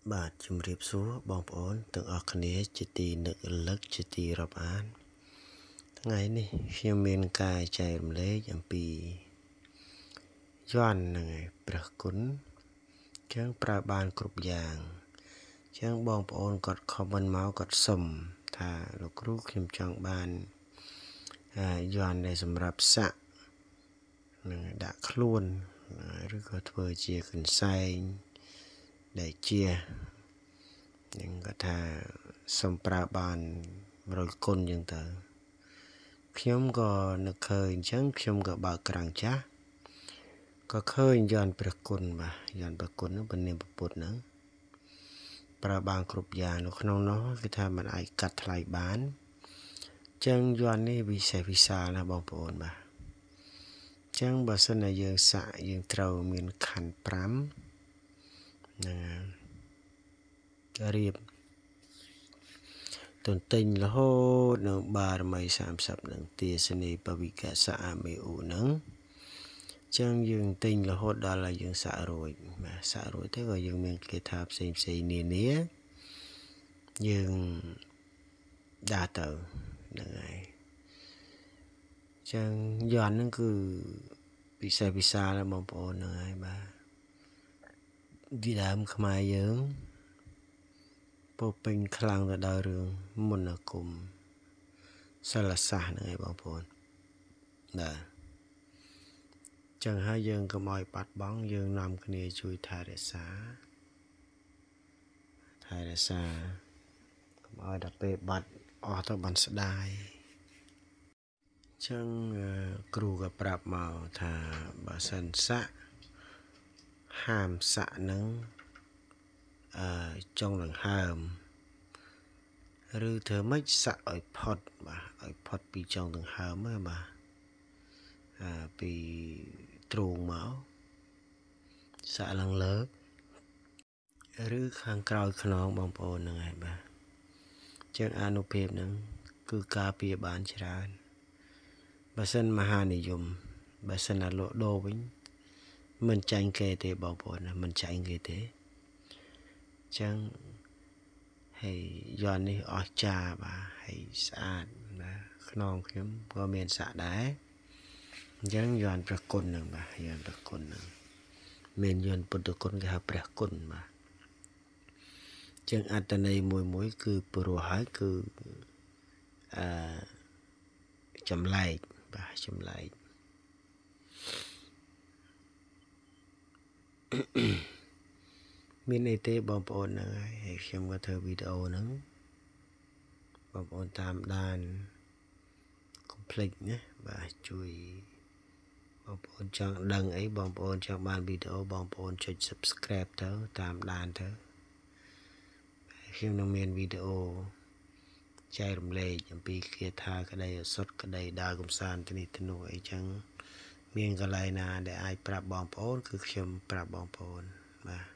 បាទជំរាបសួរបងប្អូនទាំងអស់គ្នាជាទីនឹករលឹកជាទីរាប់អានថ្ងៃនេះខ្ញុំមានការចែករំលែកអំពីយ័ន្តហ្នឹងឯងព្រះគុណចឹងប្រើបានគ្រប់យ៉ាងចឹងបងប្អូនគាត់ខមមិនមកគាត់សុំថាលោកគ្រូខ្ញុំចង់បានយ័ន្តដែលសម្រាប់សាក់នឹងដាក់ខ្លួនឬក៏ធ្វើជាកន្សែងដែលជានឹងគាត់ថាសុំប្រើបាន100គុណចឹងទៅខ្ញុំក៏នឹកឃើញអញ្ចឹងខ្ញុំក៏បើកក្រាំងចាស់ក៏ឃើញយន្តព្រះគុណបាទយន្តព្រះគុណហ្នឹងពនាមពុទ្ធហ្នឹងប្រើបានគ្រប់យ៉ាងនៅក្នុងនោះគឺថាมันអាចកាត់ថ្លៃបានអញ្ចឹងយន្តនេះវិសេសវិសាលណាបងប្អូនបាទអញ្ចឹងបើសិនជាយើងសាក់យើងត្រូវមានខណ្ឌ5ហ្នឹងរៀបទន្ទិញរហូតនៅបារមី30នឹងទេសនីបវិកសៈអមេឧនឹងចឹងយើងទិញរហូតដល់ឲ្យយើងសាក់រួចបាទសាក់រួចទៅក៏យើងមានគេថាផ្សេងនានាយើងដាក់ទៅហ្នឹងហើយចឹងយន្តហ្នឹងគឺពិសេសវិសាលបងប្អូនហ្នឹងហើយបាទពីដើមខ្មែរយើងពោពេញខ្លាំងទៅដល់រឿងមន្តអាគមសិលសាស្ត្រហ្នឹងឯងបងប្អូនបាទចឹងហើយយើងកុំឲ្យបាត់បង់យើងនាំគ្នាជួយថែរក្សាកុំឲ្យដល់ពេលបាត់អស់ទៅបានស្ដាយចឹងគ្រូក៏ប្រាប់មកថាបើសិនសាក់ហាមសាក់នឹងចុងដង្ហើមឬធ្វើម៉េចសាក់ឲ្យផុតបាទឲ្យផុតពីចុងដង្ហើមហ្នឹងបាទពីទ្រូងមកសាក់ឡើងលើកឬខាងក្រោយខ្នងបងប្អូនហ្នឹងហើយបាទជាងអានុភាពហ្នឹងគឺការពារបានច្រើនបើសិនមហានិយមបើសិនអាលក់ដូរវិញមិនចាញ់គេទេបងប្អូនណាមិនចាញ់គេទេចឹងហើយយន្តនេះអស្ចារ្យបាទហើយស្អាតបាទខ្នងខ្ញុំក៏មានសាក់ដែរអញ្ចឹងយន្តព្រះគុណហ្នឹងបាទយន្តព្រះគុណហ្នឹងមានយន្តពុទ្ធគុណគេហៅព្រះគុណបាទចឹងអត្តន័យមួយគឺព្រោះហើយគឺចម្លែកបាទចម្លែកមានអីទេបងប្អូនហ្នឹងហើយខ្ញុំក៏ធ្វើវីដេអូហ្នឹងបងប្អូនតាមដានកុំភ្លេចណាបាទជួយបងប្អូនចង់ដឹងអីបងប្អូនចង់បានវីដេអូបងប្អូនចុច Subscribe ទៅតាមដានទៅខ្ញុំនឹងមានវីដេអូចែករំលែកអំពីគាថាក្តីអសុទ្ធក្តីដើរកំសាន្តនេះទៅនោះអីចឹងមានកន្លែងណាដែលអាចប្រាប់បងប្អូនគឺខ្ញុំប្រាប់បងប្អូនបាទ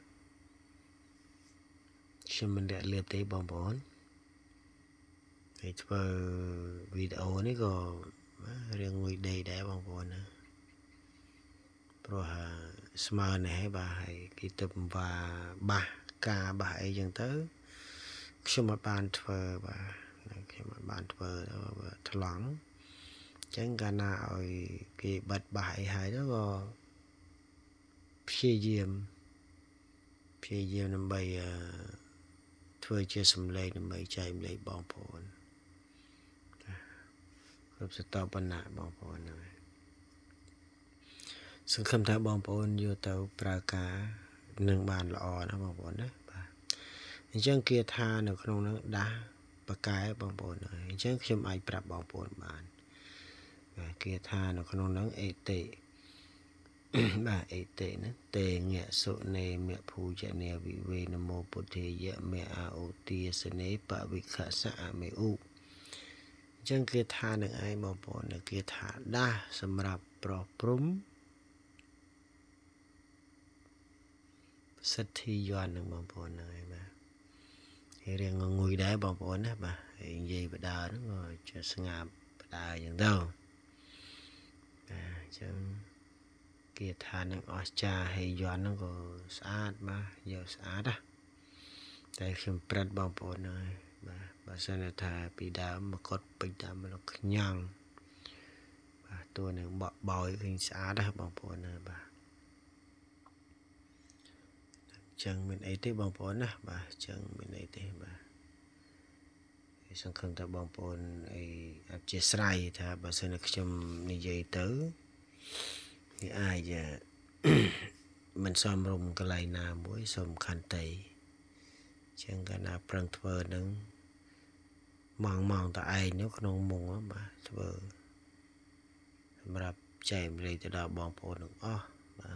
ខ្ញុំមិនលាក់លៀបទេបងប្អូនហើយធ្វើវីដេអូនេះក៏រៀងងុយដេកដែរបងប្អូនណាព្រោះស្មើនេះហើយបាទហើយគេទៅបង្វាបាសការបាសអីចឹងទៅខ្ញុំអត់បានធ្វើបាទខ្ញុំអត់បានធ្វើថ្លង់ចឹងកាលណាឲ្យគេបិទបាសអីហើយទៅក៏ព្យាយាមដើម្បីធ្វើជាសម្លេងដើម្បីចែកម្លែកបងប្អូនគ្រប់សតបណៈបងប្អូនហ្នឹងសង្ឃឹមថាបងប្អូនយកទៅប្រើការនឹងបានល្អណាបងប្អូនណាបាទអញ្ចឹងគាថានៅក្នុងនោះដាស់បកែបងប្អូនហើយអញ្ចឹងខ្ញុំអាចប្រាប់បងប្អូនបានបាទគាថានៅក្នុងនោះអេតិបាទអេតិណាតេងៈសុនេមៈភូជនេវិវេនមោពុទ្ធេយៈមេអាអូទាសនេបវិខសៈអមេឧអញ្ចឹងគាថានឹងឯងបងប្អូនគាថាដាស់សម្រាប់ប្រោះព្រំសិទ្ធិយន្តនឹងបងប្អូនហ្នឹងហើយបាទហើយរៀងងុយដែរបងប្អូនណាបាទហើយនិយាយបដាហ្នឹងក៏ជាស្ងាត់បដាអញ្ចឹងទៅបាទអញ្ចឹងគាថានឹងអស្ចារ្យហើយយន្តហ្នឹងក៏ស្អាតបាទយកស្អាតណាតែខ្ញុំប្រិតបងប្អូនហើយបាទបើសិនថាពីដើមមកកត់ពេញតាមមកខ្ញងបាទតួនឹងបកបោយឃើញស្អាតណាបងប្អូនណាបាទចឹងមានអីទេបងប្អូនណាបាទចឹងមានអីទេបាទសង្ឃឹមថាបងប្អូនអីអធិស្ឋានថាបើសិនខ្ញុំនិយាយទៅវាអាចមិនសមរម្យកន្លែងណាមួយសូមខន្តីចឹងកាលណាប្រឹងធ្វើនឹងម៉ងតឯងនៅក្នុងមុងបាទធ្វើសម្រាប់ចែកម្លែកទៅដល់បងប្អូនទាំងអស់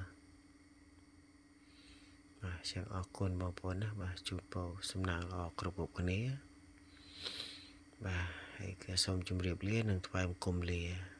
បាទចឹងអរគុណបងប្អូនណាបាទជូនពរសំណាងល្អគ្រប់គ្នាបាទហើយក៏សូមជម្រាបលានិងថ្វាយបង្គំលា